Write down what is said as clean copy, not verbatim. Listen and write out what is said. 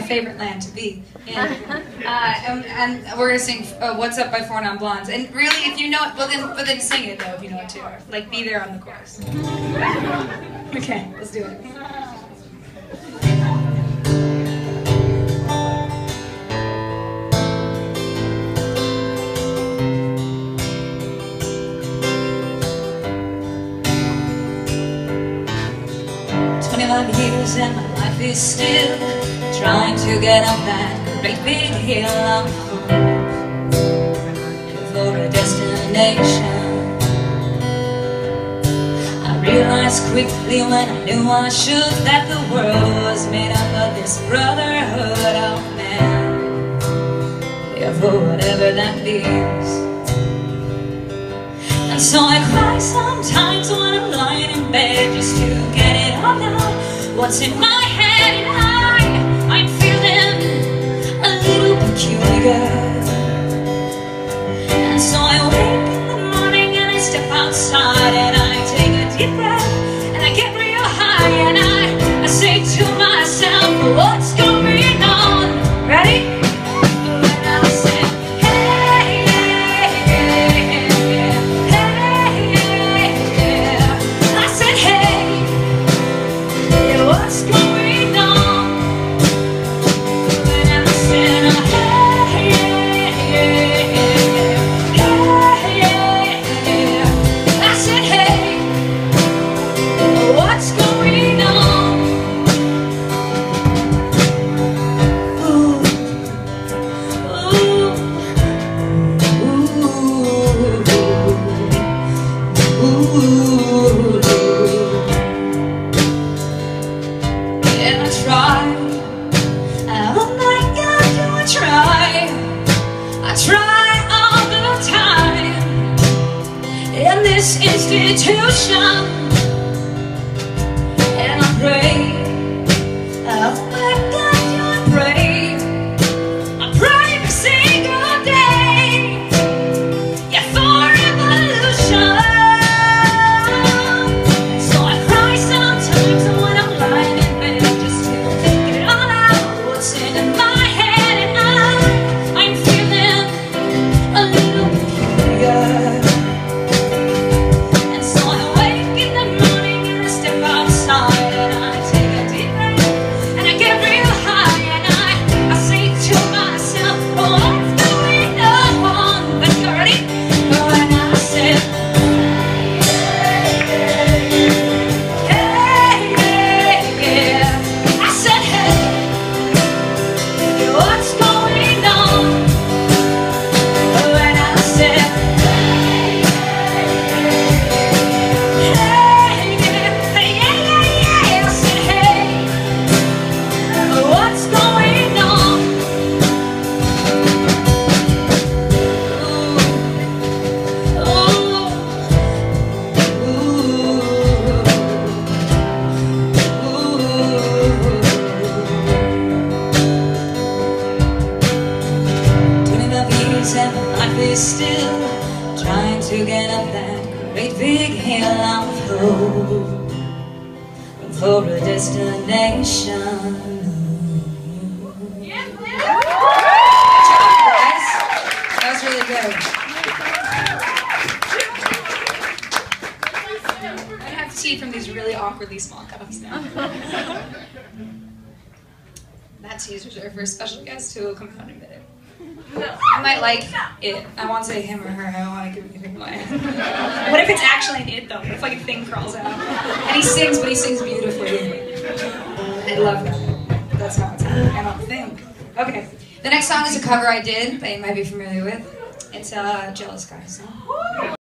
favorite land to be in. And we're gonna sing "What's Up" by 4 Non Blondes. And really, if you know it, but then sing it though if you know it too. Like, be there on the chorus. Okay, let's do it. Years and my life is still trying to get up that great big hill of hope for a destination. I realized quickly when I knew I should that the world was made up of this brotherhood of man, yeah, for whatever that means. And so I cry sometimes when I'm lying in bed just to get it all out. What's in my head, and I'm feeling a little peculiar. And so I wake in the morning and I step outside and I take a deep breath and I get real high and I say to myself, what's going on? Ready? And I try, oh my God, do I try all the time in this institution, and I pray, oh my God, do I pray every single day, yeah, for evolution. So I cry sometimes when I'm lying in bed just to get it all out, what's in my head, and I'm feeling a little peculiar. And so I wake in the morning and I step outside and I take a deep breath and I get real high and I say to myself, what's going on? Let's go, ready? And I said, and life is still trying to get up that great big hill of hope for a destination. Good job, guys. That was really good. I have tea from these really awkwardly small cups now. That tea is reserved for a special guest who will come out in a minute. I might like it. I won't say him or her. I don't want to give anything away. What if it's actually an it though? What if like a thing crawls out? And he sings, but he sings beautifully. I love that. That's not what's happening, I don't think. Okay. The next song is a cover I did that you might be familiar with. It's a Jealous Guy song.